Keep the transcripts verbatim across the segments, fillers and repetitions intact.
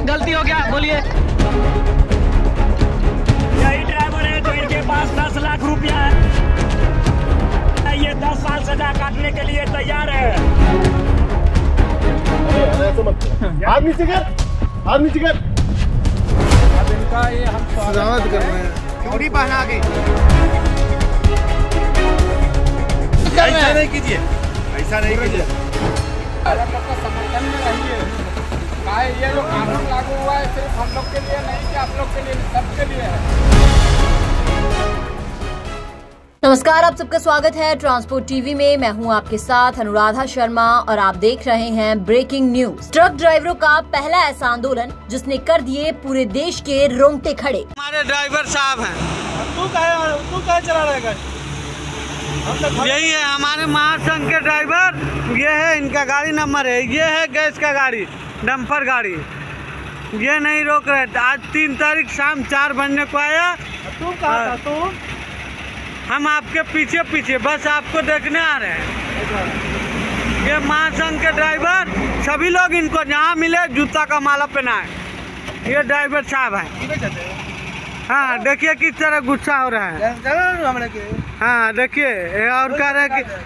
गलती हो गया, बोलिए। यही ड्राइवर है जो इनके पास दस लाख रुपया है, ये दस साल सजा काटने के लिए तैयार है। आदमी नीचे कर, आदमी नीचे कर। अब इनका ये हम स्वागत कर रहे हैं। चूड़ी पहना के ऐसा नहीं कीजिए, ऐसा नहीं कीजिए। हम लोग का समर्थन में रहिए। काहे ये जो कानून लागू हुआ है सिर्फ हम लोग के लिए नहीं कि आप लोग के लिए, सबके लिए है। नमस्कार, आप सबका स्वागत है ट्रांसपोर्ट टीवी में। मैं हूं आपके साथ अनुराधा शर्मा और आप देख रहे हैं ब्रेकिंग न्यूज। ट्रक ड्राइवरों का पहला ऐसा आंदोलन जिसने कर दिए पूरे देश के रोंगटे खड़े। हमारे ड्राइवर साहब हैं। तू कहे तू कहे चला रहेगा? यही है हमारे महासंघ के ड्राइवर। ये है इनका गाड़ी नंबर है, ये है गैस का गाड़ी, डंपर गाड़ी। ये नहीं रोक रहे थे। आज तीन तारीख शाम चार बजने को आया। तू कहा था तू? हम आपके पीछे पीछे बस आपको देखने आ रहे हैं। ये महासंघ के ड्राइवर सभी लोग इनको जहाँ मिले जूता का माला पहनाए। ये ड्राइवर साहब है। हाँ देखिए किस तरह गुस्सा हो रहा है। हाँ देखिए और कह रहे हैं कि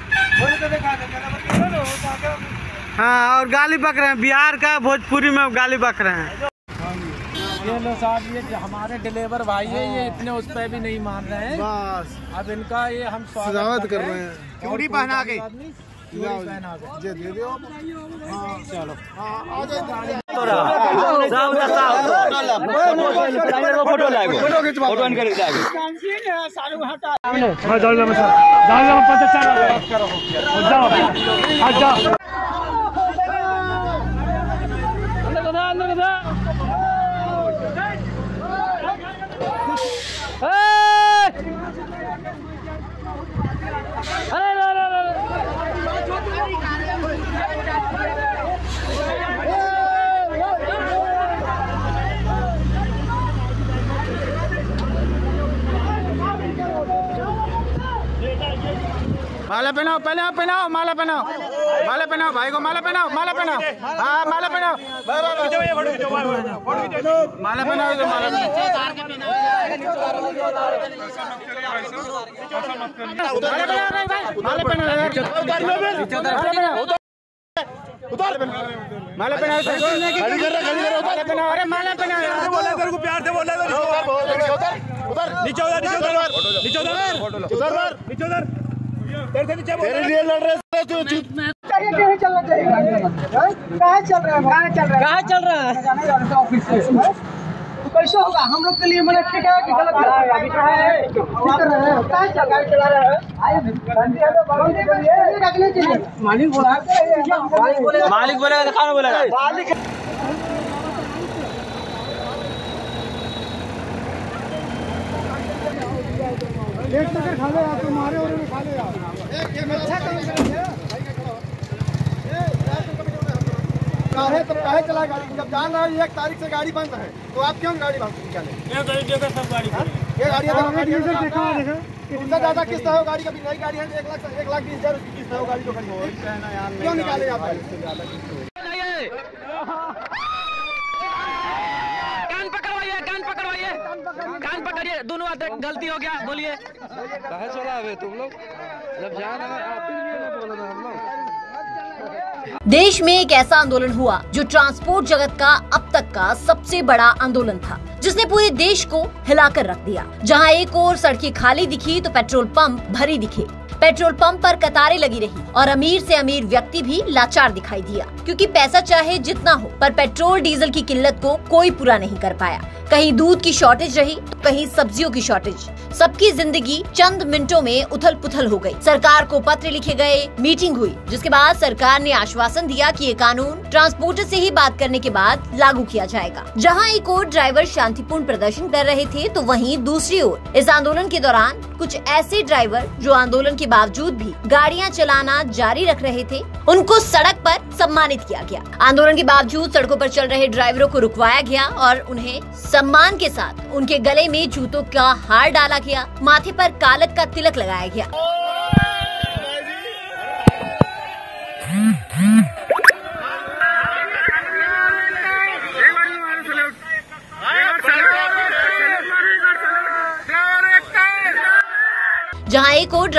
हाँ और गाली बक रहे हैं। बिहार का भोजपुरी में गाली बक रहे हैं। ये लो साहब, ये हमारे डिलीवर भाई है, ये इतने उस पर भी नहीं मान रहे हैं। बस अब इनका ये हम स्वागत कर रहे हैं। चूड़ी पहना के जे दे दो। हाँ चलो, फोटो लाएगो, फोटो खिंचवा, फोटो इनके लिए लाएगो। माला पहनाओ, पहले आप पहनाओ, माला पहनाओ, माला पहनाओ भाई को, माला पहनाओ, माला पहनाओ। हाँ माला पहनाओ, माला पहनाओ, तो माला माला पहनाओ, माला पहनाओ, अरे माला पहनाओ। बोला करो प्यार से, बोला करो। नीचे उधर, नीचे उधर, नीचे उधर, उधर, नीचे उधर। तेरे से नीचे तेरे लिए लड़ रहे हैं तू। चाहिए चलना चाहिए। कहाँ चल रहा है? कहाँ चल रहा है? कहाँ चल रहा है? ऑफिस से तो कैसे होगा? हम लोग के लिए मैंने ठीक है कि गलत है? अभी कहाँ है? कहाँ चल गाड़ी चला रहा है? मालिक बोला, मालिक बोलेगा तो कौन बोलेगा? मालिक एक टक्कर खा ले आप, तुम्हारे और में खा ले आप। अच्छा काहे तो काहे चला गाड़ी? जब जान रहा है एक तारीख से गाड़ी बंद है तो आप क्यों गाड़ी बंद निकाले? ये गाड़ी देखो, सब गाड़ी ये गाड़ी उनसे ज्यादा किस्त है वो गाड़ी। कभी नई गाड़ी है एक लाख एक लाख बीस हजार उसकी किस्त है वो गाड़ी तो क्यों निकाले आप? कान पकड़वाइए, कान पकड़वाइए, कान पकड़िए दोनों। गलती हो गया, बोलिए। कहाँ चला है तुम लोग? जब जाना बोला था हम लोग। देश में एक ऐसा आंदोलन हुआ जो ट्रांसपोर्ट जगत का अब तक का सबसे बड़ा आंदोलन था, जिसने पूरे देश को हिलाकर रख दिया। जहां एक ओर सड़कें खाली दिखी तो पेट्रोल पंप भरी दिखे। पेट्रोल पंप पर कतारें लगी रही और अमीर से अमीर व्यक्ति भी लाचार दिखाई दिया, क्योंकि पैसा चाहे जितना हो पर पेट्रोल डीजल की किल्लत को कोई पूरा नहीं कर पाया। कहीं दूध की शॉर्टेज रही तो कहीं सब्जियों की शॉर्टेज। सबकी जिंदगी चंद मिनटों में उथल पुथल हो गई। सरकार को पत्र लिखे गए, मीटिंग हुई, जिसके बाद सरकार ने आश्वासन दिया कि ये कानून ट्रांसपोर्टर से ही बात करने के बाद लागू किया जाएगा। जहां एक ओर ड्राइवर शांतिपूर्ण प्रदर्शन कर रहे थे तो वहीं दूसरी ओर इस आंदोलन के दौरान कुछ ऐसे ड्राइवर जो आंदोलन के बावजूद भी गाड़ियां चलाना जारी रख रहे थे, उनको सड़क पर सम्मानित किया गया। आंदोलन के बावजूद सड़कों पर चल रहे ड्राइवरों को रुकवाया गया और उन्हें सम्मान के साथ उनके गले में जूतों का हार डाला गया, माथे पर कालक का तिलक लगाया गया।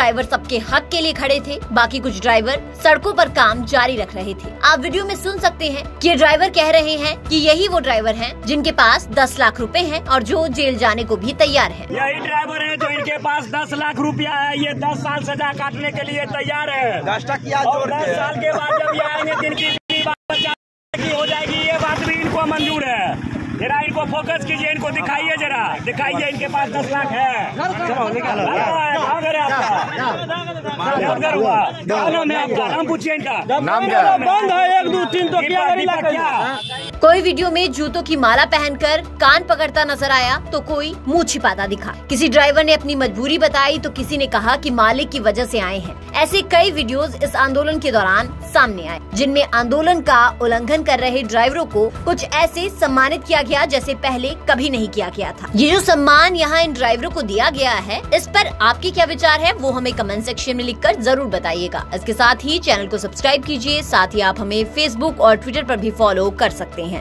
ड्राइवर सबके हक के लिए खड़े थे, बाकी कुछ ड्राइवर सड़कों पर काम जारी रख रहे थे। आप वीडियो में सुन सकते हैं कि ये ड्राइवर कह रहे हैं कि यही वो ड्राइवर हैं जिनके पास दस लाख रुपए हैं और जो जेल जाने को भी तैयार है। यही ड्राइवर है जो इनके पास दस लाख रुपया है, ये दस साल सजा काटने के लिए तैयार है। दस साल के बाद जब ये आएंगे दिन की हो जाएगी, ये बात भी इनको मंजूर है। जरा इनको फोकस कीजिए, इनको दिखाइए, जरा दिखाइए इनके पास दस लाख है। चलो निकालो, कहाँ घर है आपका? हुआ क्या नाम है आपका? नाम पूछिए इनका। नाम क्या? बंद है एक दो तीन तो क्या क्या? कोई वीडियो में जूतों की माला पहनकर कान पकड़ता नजर आया तो कोई मुंह छिपाता दिखा। किसी ड्राइवर ने अपनी मजबूरी बताई तो किसी ने कहा कि मालिक की वजह से आए हैं। ऐसे कई वीडियोस इस आंदोलन के दौरान सामने आए, जिनमें आंदोलन का उल्लंघन कर रहे ड्राइवरों को कुछ ऐसे सम्मानित किया गया जैसे पहले कभी नहीं किया गया था। ये जो सम्मान यहाँ इन ड्राइवरों को दिया गया है, इस पर आपके क्या विचार है वो हमें कमेंट सेक्शन में लिखकर जरूर बताइएगा। इसके साथ ही चैनल को सब्सक्राइब कीजिए, साथ ही आप हमें फेसबुक और ट्विटर पर भी फॉलो कर सकते हैं।